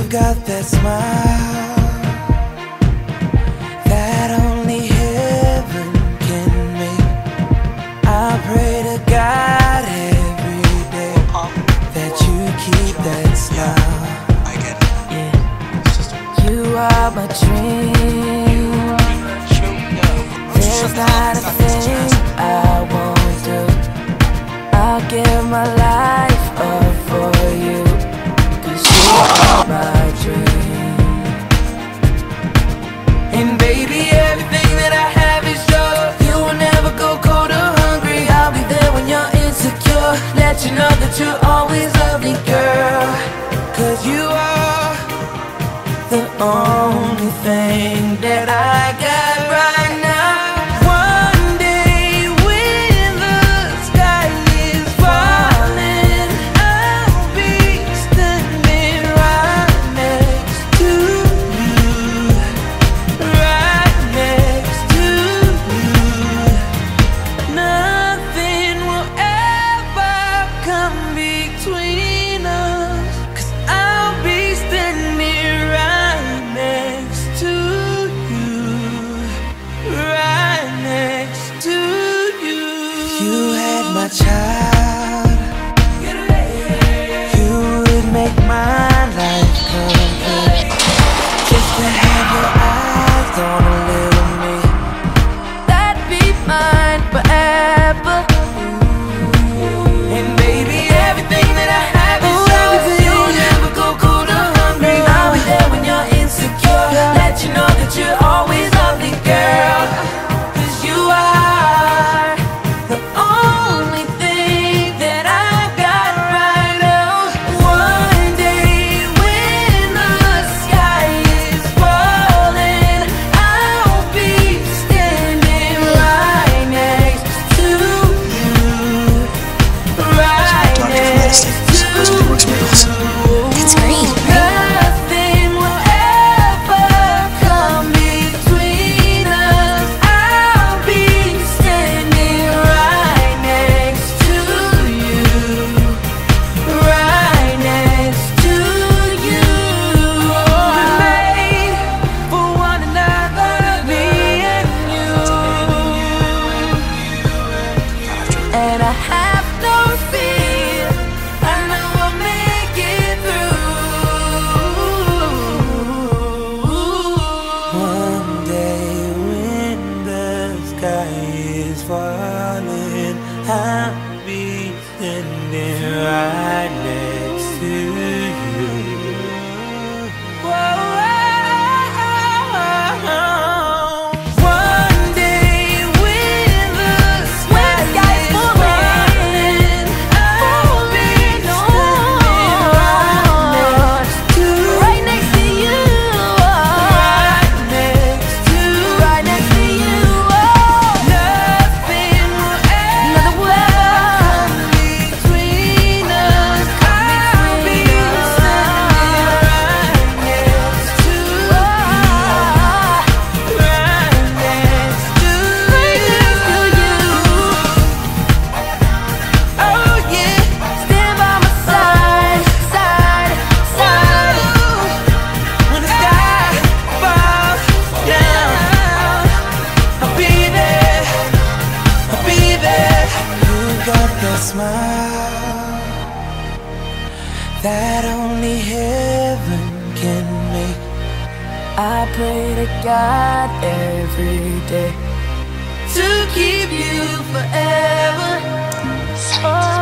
got that smile that only heaven can make. I pray to God every day that you keep that smile. I get it. Yeah. You are my dream. There's not a thing I won't do. I'll give my life up for you, 'cause you are my dream. And baby, everything that I have is yours. You will never go cold or hungry. I'll be there when you're insecure. Let you know that you're always lovely, girl. 'Cause you are the only thing that I got right now. My child, you would make my life complete. Just to have your eyes on a little me, that'd be mine forever. And baby, everything that I have is yours. You'll never go cold or hungry. I'll be there when you're insecure. Let you know that you're always lovely, girl. 'Cause you are the only thing that I've got right now. One day when the sky is falling, I'll be standing right next to you. Right next to you. That's great, right? Nothing will ever come between us. I'll be standing right next to you. Right next to you. We're made for one another, me and you. And I have no fear. I know I'll make it through. One day when the sky is falling, I'll be standing right next to you. Whoa. One day when the sky is falling, I'll be standing right next to you. Right next to you. Nothing will ever come between us. I'll be standing right next to you. Right next to you. Oh yeah, stand by my side, side, side. When the sky falls down, I'll be there, I'll be there. You got that smile that only heaven can make. I pray to God every day to keep you forever. Oh.